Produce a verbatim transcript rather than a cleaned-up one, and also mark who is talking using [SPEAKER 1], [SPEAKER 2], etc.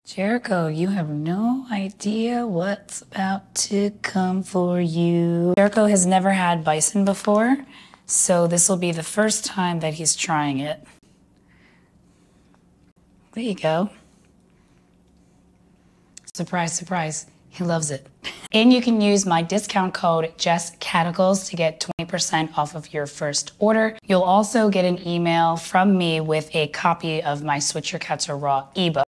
[SPEAKER 1] Jericho, you have no idea what's about to come for you. Jericho has never had bison before, so this will be the first time that he's trying it. There you go. Surprise, surprise, he loves it. And you can use my discount code Jess Caticles to get twenty percent off of your first order. You'll also get an email from me with a copy of my Switch Your Cats Are Raw ebook.